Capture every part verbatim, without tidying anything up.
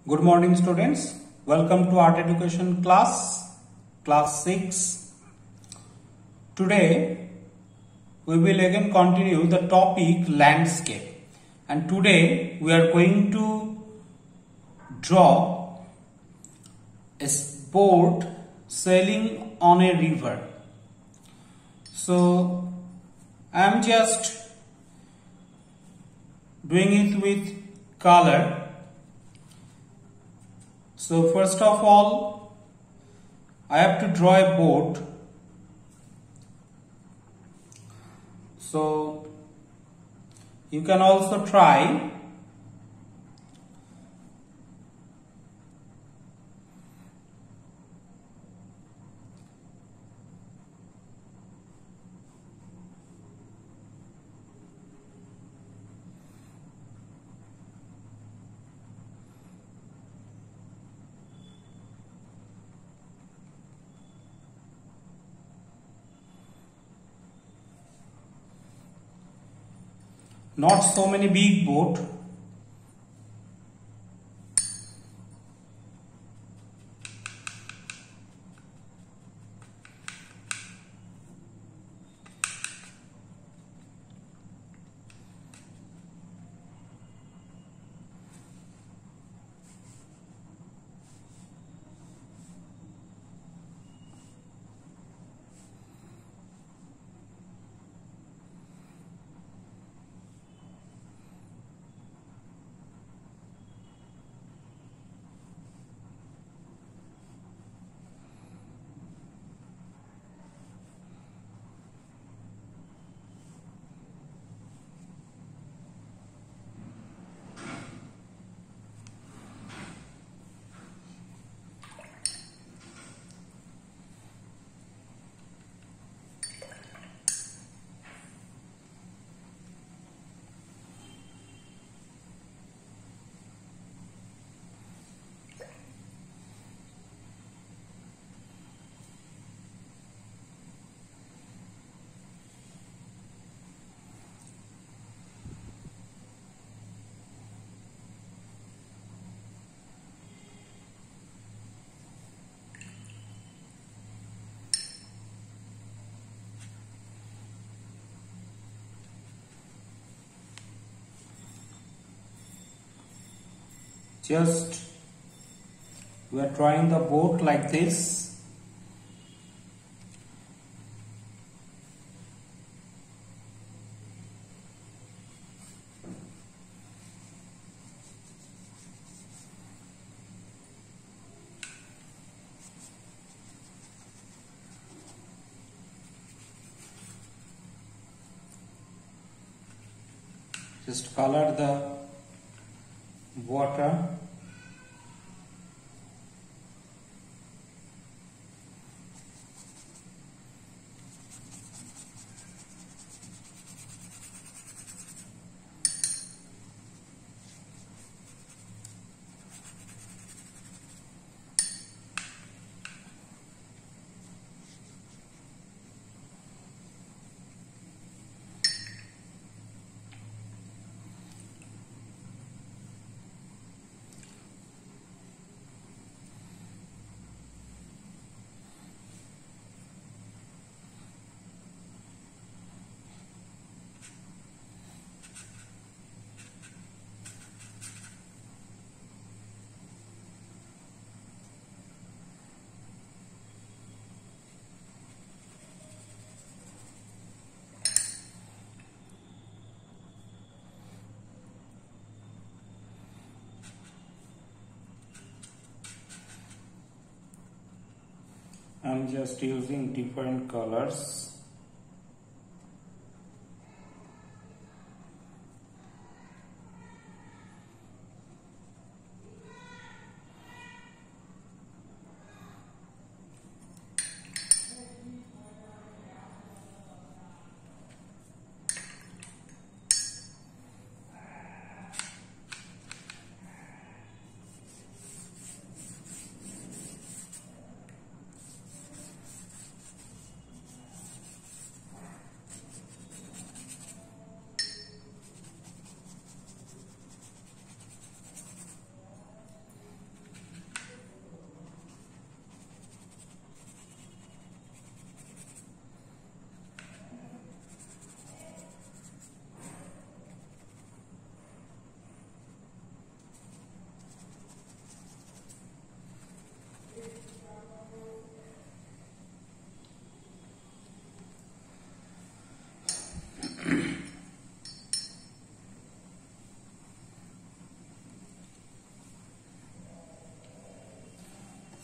Good morning students. Welcome to art education class, class six. Today we will again continue the topic landscape, and today we are going to draw a boat sailing on a river. So I am just doing it with color. So first of all, I have to draw a boat. So you can also try. Not so many big boat. Just we are drawing the boat like this. Just color the water. I'm just using different colors.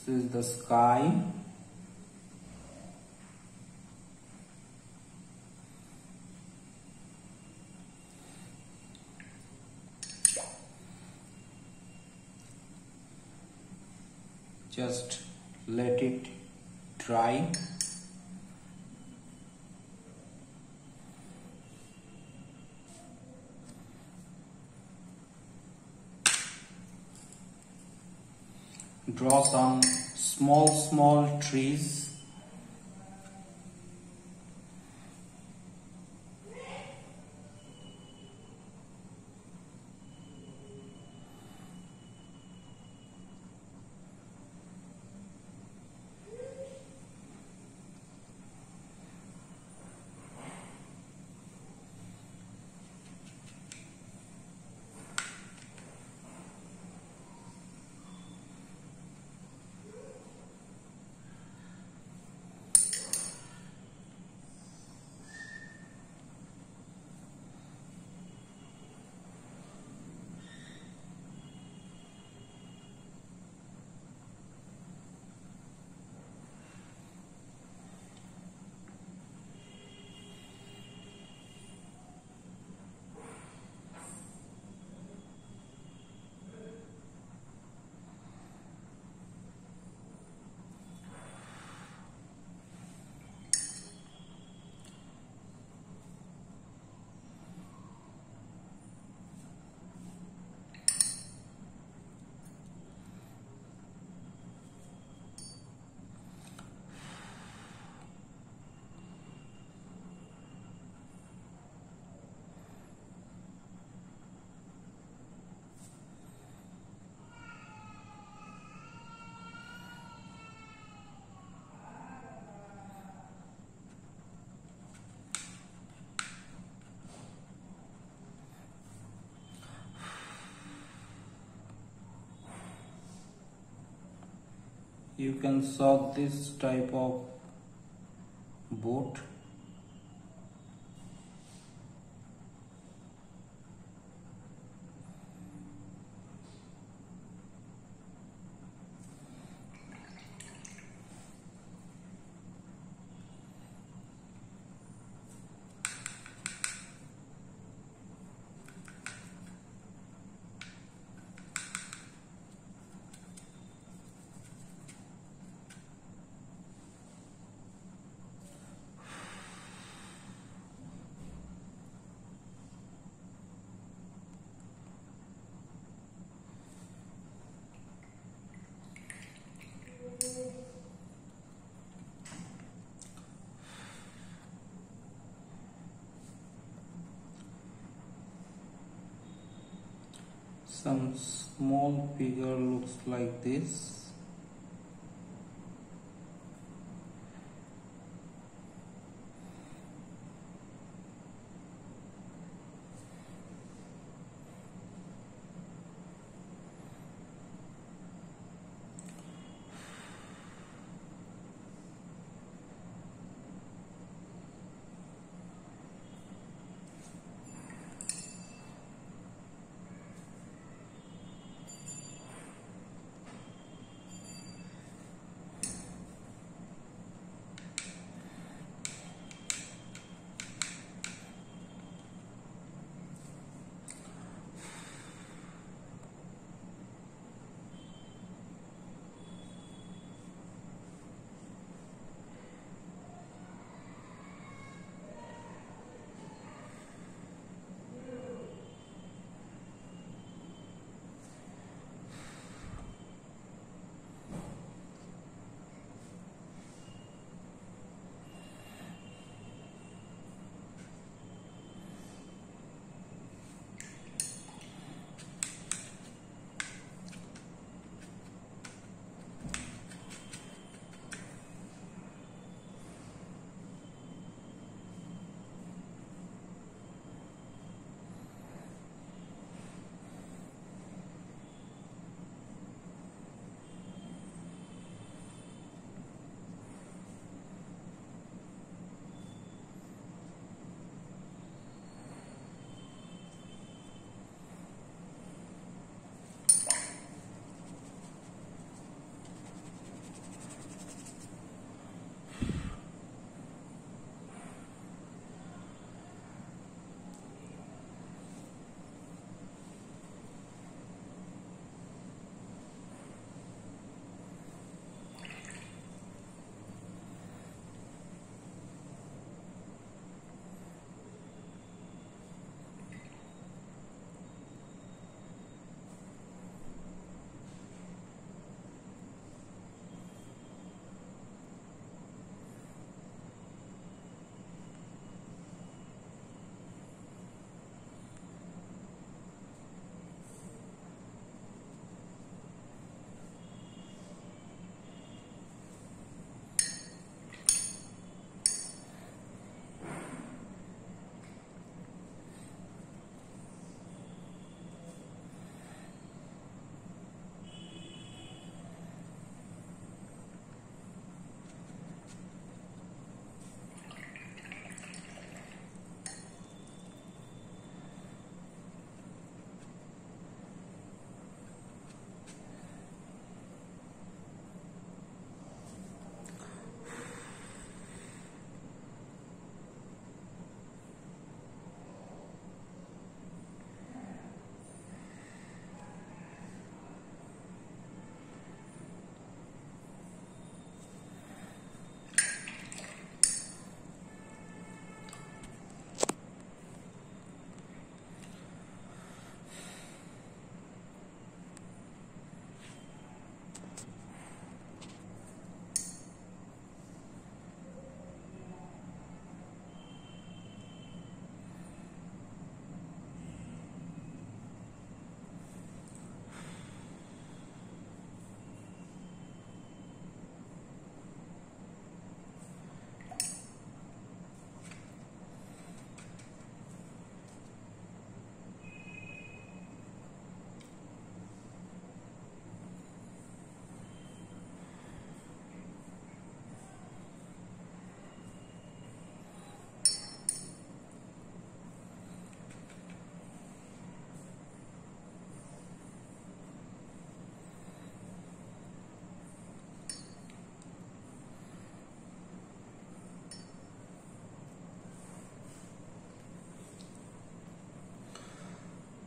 This is the sky. Just let it dry. Draw some small small trees. You can saw this type of boat. Some small figure looks like this.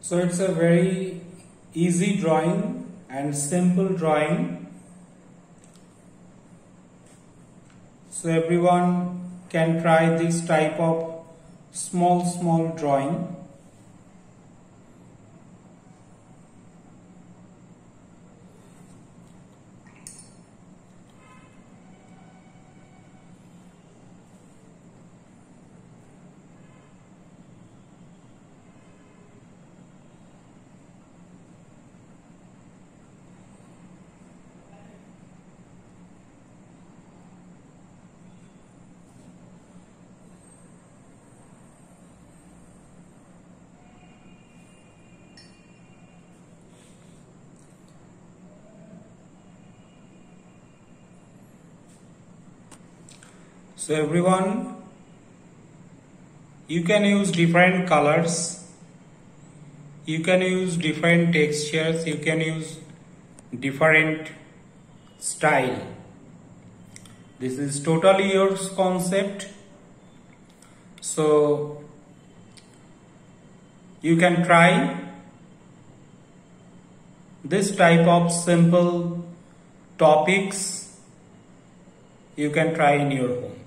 So it's a very easy drawing and simple drawing. So everyone can try this type of small small drawing. So everyone, you can use different colors, you can use different textures, you can use different style. This is totally your concept. So you can try this type of simple topics. You can try in your home.